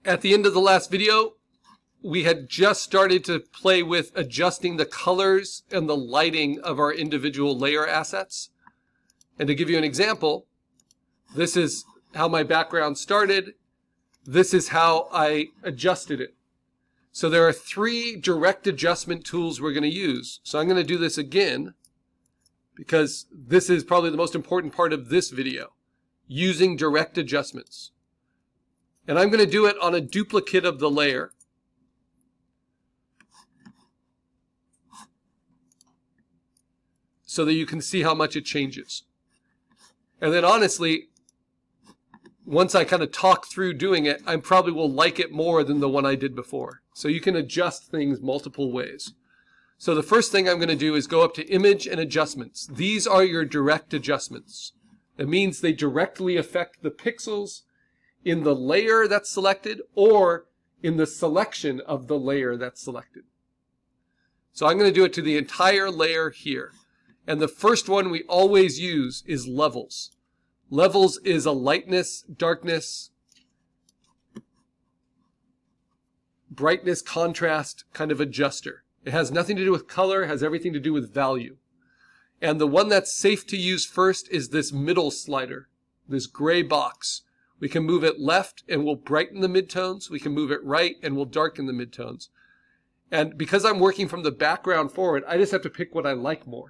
At the end of the last video, we had just started to play with adjusting the colors and the lighting of our individual layer assets. And to give you an example, this is how my background started. This is how I adjusted it. So there are 3 direct adjustment tools we're going to use. So I'm going to do this again because this is probably the most important part of this video, using direct adjustments. And I'm going to do it on a duplicate of the layer. So that you can see how much it changes. And then honestly, once I kind of talk through doing it, I probably will like it more than the one I did before. So you can adjust things multiple ways. So the first thing I'm going to do is go up to Image and Adjustments. These are your direct adjustments. It means they directly affect the pixels in the layer that's selected or in the selection of the layer that's selected. So I'm going to do it to the entire layer here. And the first one we always use is Levels. Levels is a lightness, darkness, brightness, contrast kind of adjuster. It has nothing to do with color, it has everything to do with value. And the one that's safe to use first is this middle slider, this gray box. We can move it left and we'll brighten the midtones. We can move it right and we'll darken the midtones. And because I'm working from the background forward, I just have to pick what I like more.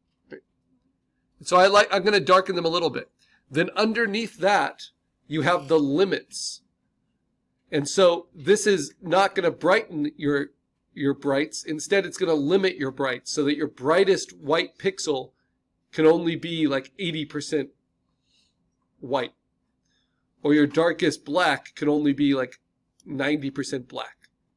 So I'm going to darken them a little bit. Then underneath that, you have the limits. And so this is not going to brighten your brights. Instead, it's going to limit your brights so that your brightest white pixel can only be like 80% white. Or your darkest black can only be like 90% black.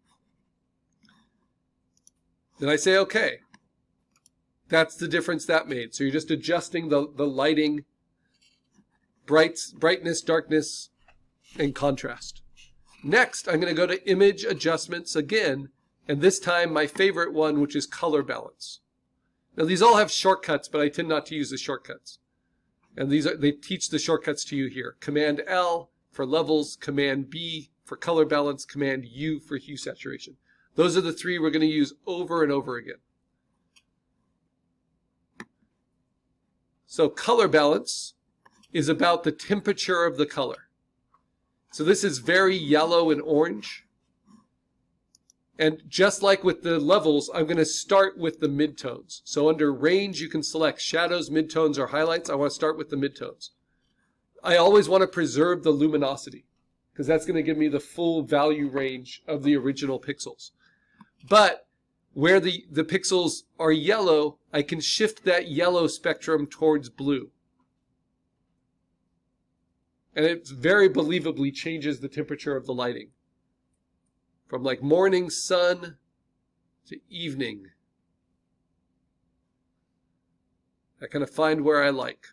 Then I say, okay. That's the difference that made. So you're just adjusting the lighting, brightness, darkness, and contrast. Next, I'm going to go to Image Adjustments again, and this time my favorite one, which is Color Balance. Now these all have shortcuts, but I tend not to use the shortcuts. And they teach the shortcuts to you here. Command L for levels, Command B for color balance, Command U for hue saturation. Those are the 3 we're going to use over and over again. So color balance is about the temperature of the color. So this is very yellow and orange. And just like with the levels, I'm going to start with the midtones. So under range, you can select shadows, midtones, or highlights. I want to start with the midtones. I always want to preserve the luminosity because that's going to give me the full value range of the original pixels. But where the pixels are yellow, I can shift that yellow spectrum towards blue. And it very believably changes the temperature of the lighting. From like morning sun to evening. I kind of find where I like.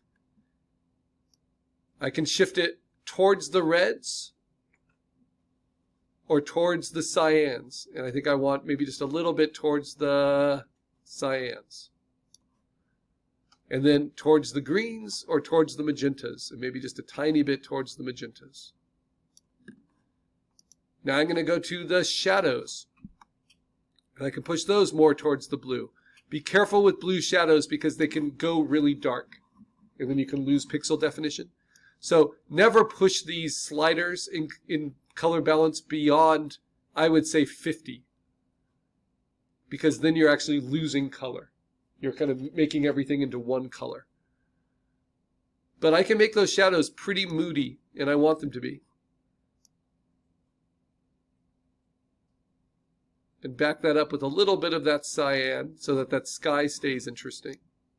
I can shift it towards the reds or towards the cyans. And I think I want maybe just a little bit towards the cyans. And then towards the greens or towards the magentas. And maybe just a tiny bit towards the magentas. Now I'm going to go to the shadows. And I can push those more towards the blue. Be careful with blue shadows because they can go really dark. And then you can lose pixel definition. So never push these sliders in color balance beyond, I would say, 50. Because then you're actually losing color. You're kind of making everything into one color. But I can make those shadows pretty moody, and I want them to be. And back that up with a little bit of that cyan so that that sky stays interesting.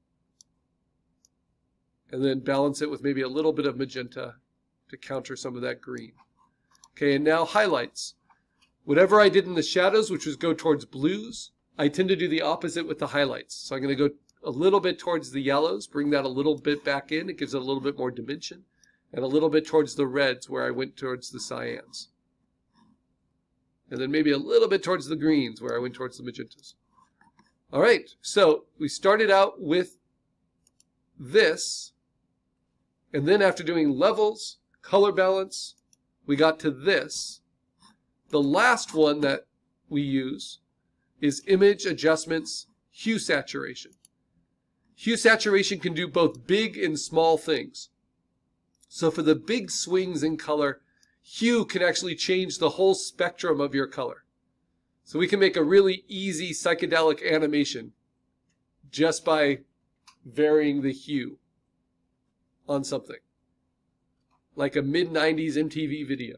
And then balance it with maybe a little bit of magenta to counter some of that green. Okay, and now highlights. Whatever I did in the shadows, which was go towards blues, I tend to do the opposite with the highlights. So I'm going to go a little bit towards the yellows, bring that a little bit back in. It gives it a little bit more dimension. And a little bit towards the reds where I went towards the cyans. And then maybe a little bit towards the greens where I went towards the magentas. All right, so we started out with this. And then after doing levels, color balance, we got to this. The last one that we use is image adjustments, hue saturation. Hue saturation can do both big and small things. So for the big swings in color, hue can actually change the whole spectrum of your color. So we can make a really easy psychedelic animation just by varying the hue on something, like a mid-90s MTV video.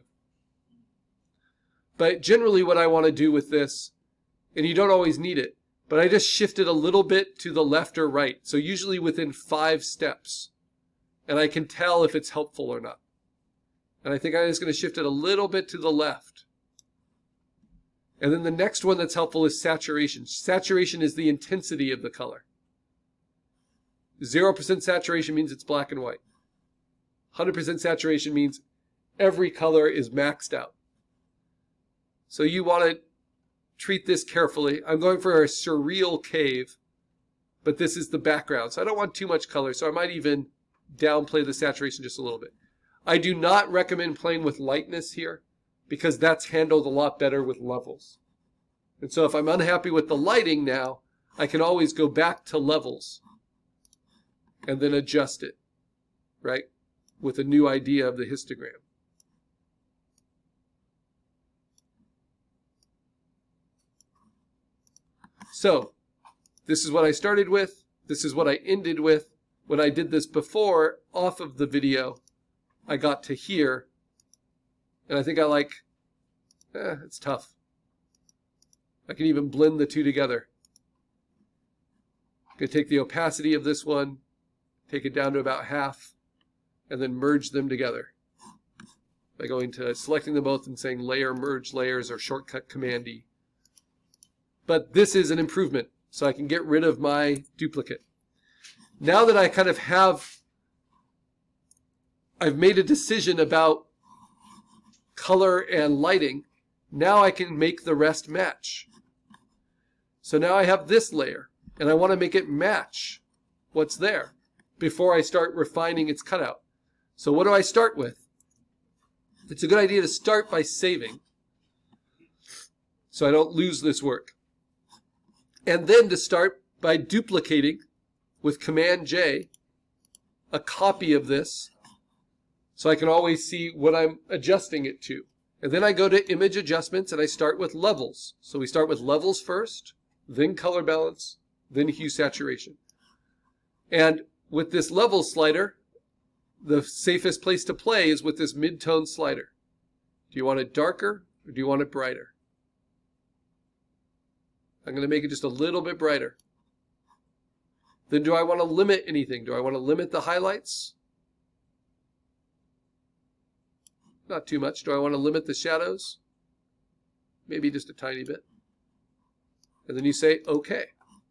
But generally what I want to do with this, and you don't always need it, but I just shift it a little bit to the left or right. So usually within 5 steps. And I can tell if it's helpful or not. And I think I'm just going to shift it a little bit to the left. And then the next one that's helpful is saturation. Saturation is the intensity of the color. 0% saturation means it's black and white. 100% saturation means every color is maxed out. So you want to treat this carefully. I'm going for a surreal cave, but this is the background. So I don't want too much color, so I might even downplay the saturation just a little bit. I do not recommend playing with lightness here, because that's handled a lot better with levels. And so if I'm unhappy with the lighting now, I can always go back to levels and then adjust it, right, with a new idea of the histogram. So this is what I started with. This is what I ended with. When I did this before, off of the video, I got to here. And I think I like, it's tough. I can even blend the two together. I'm going to take the opacity of this one, take it down to about half, and then merge them together by going to selecting them both and saying layer, merge layers, or shortcut Command E. But this is an improvement, so I can get rid of my duplicate. Now that I kind of I've made a decision about color and lighting, now I can make the rest match. So now I have this layer, and I want to make it match what's there before I start refining its cutout. So what do I start with? It's a good idea to start by saving, so I don't lose this work. And then to start by duplicating with Command J a copy of this, so I can always see what I'm adjusting it to. And then I go to image adjustments and I start with levels. So we start with levels first, then color balance, then hue saturation. And with this level slider, the safest place to play is with this mid-tone slider. Do you want it darker or do you want it brighter? I'm going to make it just a little bit brighter. Then do I want to limit anything? Do I want to limit the highlights? Not too much. Do I want to limit the shadows? Maybe just a tiny bit. And then you say, OK.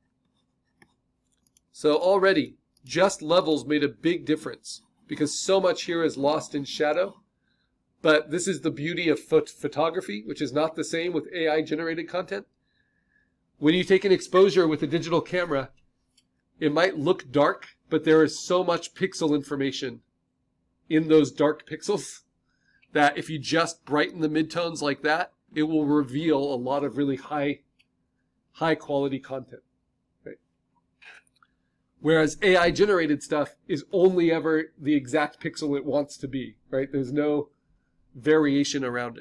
So already, just levels made a big difference because so much here is lost in shadow. But this is the beauty of photography, which is not the same with AI-generated content. When you take an exposure with a digital camera, it might look dark, but there is so much pixel information in those dark pixels that if you just brighten the midtones like that, it will reveal a lot of really high quality content. Right? Whereas AI-generated stuff is only ever the exact pixel it wants to be. Right? There's no variation around it.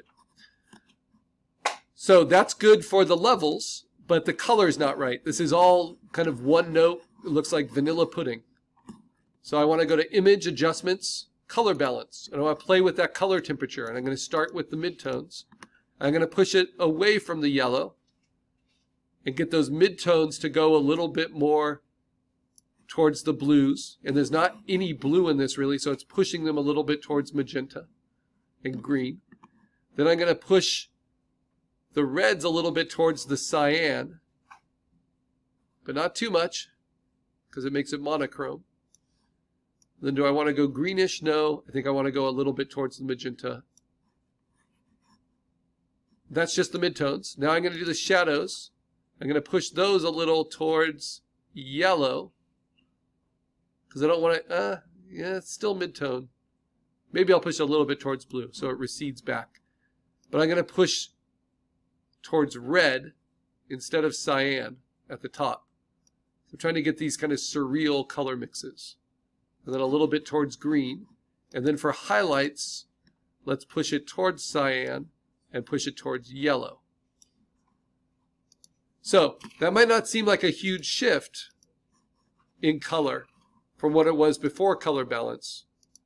So that's good for the levels. But the color's not right. This is all kind of one note. It looks like vanilla pudding. So I want to go to Image Adjustments, Color Balance. And I want to play with that color temperature. And I'm going to start with the midtones. I'm going to push it away from the yellow and get those midtones to go a little bit more towards the blues. And there's not any blue in this really, so it's pushing them a little bit towards magenta and green. Then I'm going to push the red's a little bit towards the cyan, but not too much because it makes it monochrome. Then do I want to go greenish? No, I think I want to go a little bit towards the magenta. That's just the midtones. Now I'm going to do the shadows. I'm going to push those a little towards yellow because I don't want to, yeah, it's still midtone. Maybe I'll push a little bit towards blue so it recedes back. But I'm going to push towards red instead of cyan at the top. So I'm trying to get these kind of surreal color mixes. And then a little bit towards green. And then for highlights, let's push it towards cyan and push it towards yellow. So that might not seem like a huge shift in color from what it was before color balance.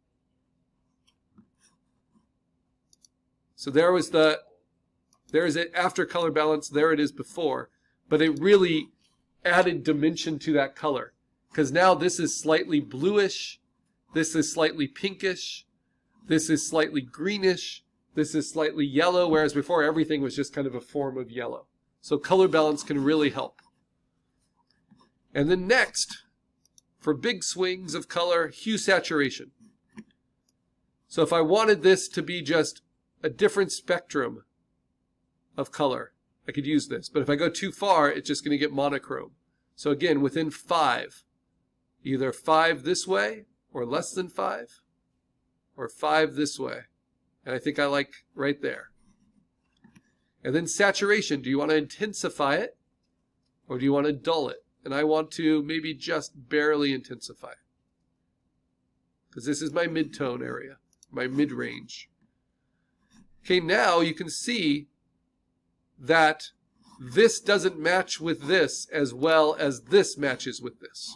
So there's it after color balance, there it is before, but it really added dimension to that color, because now this is slightly bluish, this is slightly pinkish, this is slightly greenish, this is slightly yellow, whereas before everything was just kind of a form of yellow. So color balance can really help. And then next, for big swings of color, hue saturation. So if I wanted this to be just a different spectrum of color, I could use this. But if I go too far, it's just going to get monochrome. So again, within 5, either 5 this way, or less than 5, or 5 this way. And I think I like right there. And then saturation, do you want to intensify it, or do you want to dull it? And I want to maybe just barely intensify it, because this is my mid-tone area, my mid-range. Okay, now you can see that this doesn't match with this as well as this matches with this.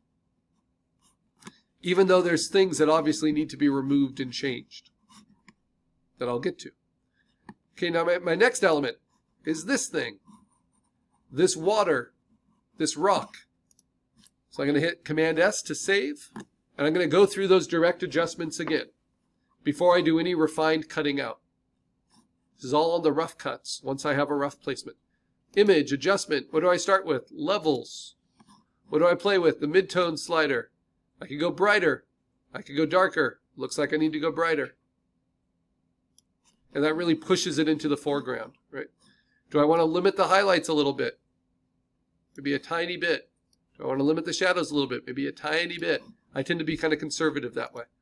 Even though there's things that obviously need to be removed and changed that I'll get to. Okay, now my next element is this thing, this water, this rock. So I'm going to hit Command S to save, and I'm going to go through those direct adjustments again before I do any refined cutting out. This is all on the rough cuts once I have a rough placement. Image, adjustment, what do I start with? Levels. What do I play with? The mid-tone slider. I could go brighter. I could go darker. Looks like I need to go brighter. And that really pushes it into the foreground, right? Do I want to limit the highlights a little bit? Maybe a tiny bit. Do I want to limit the shadows a little bit? Maybe a tiny bit. I tend to be kind of conservative that way.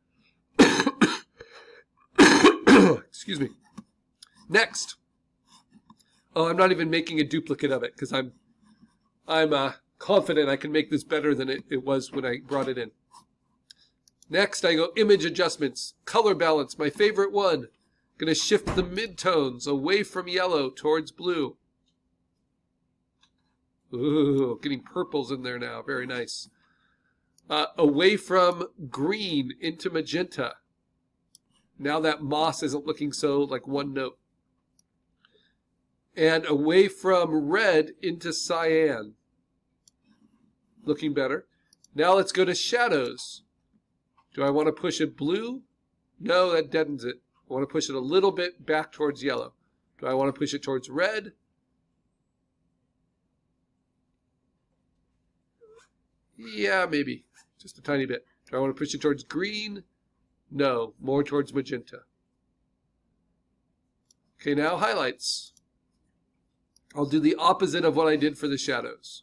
Excuse me. Next. Oh, I'm not even making a duplicate of it because I'm confident I can make this better than it was when I brought it in. Next, I go image adjustments, color balance, my favorite one. Going to shift the midtones away from yellow towards blue. Ooh, getting purples in there now. Very nice. Away from green into magenta. Now that moss isn't looking so like one note. And away from red into cyan. Looking better. Now let's go to shadows. Do I want to push it blue? No, that deadens it. I want to push it a little bit back towards yellow. Do I want to push it towards red? Yeah, maybe. Just a tiny bit. Do I want to push it towards green? No, more towards magenta. Okay, now highlights. I'll do the opposite of what I did for the shadows.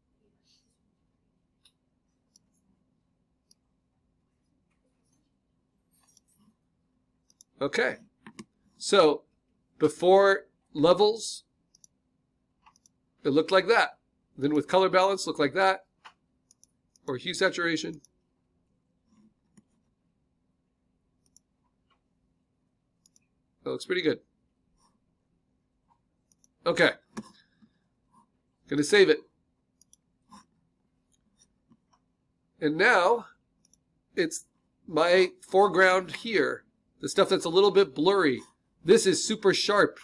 Okay, so before levels, it looked like that. Then with color balance, looked like that. Or hue saturation. That looks pretty good. Okay, going to save it. And now it's my foreground here. The stuff that's a little bit blurry. This is super sharp.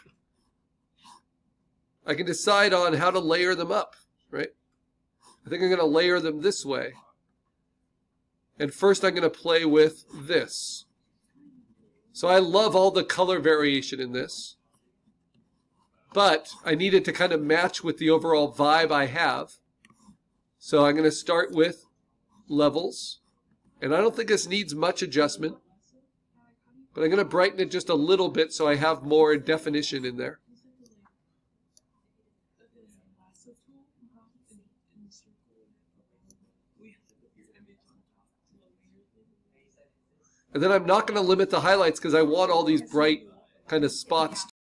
I can decide on how to layer them up, right? I think I'm going to layer them this way. And first I'm going to play with this. So I love all the color variation in this. But I need it to kind of match with the overall vibe I have. So I'm going to start with levels. And I don't think this needs much adjustment. But I'm going to brighten it just a little bit so I have more definition in there. And then I'm not going to limit the highlights because I want all these bright kind of spots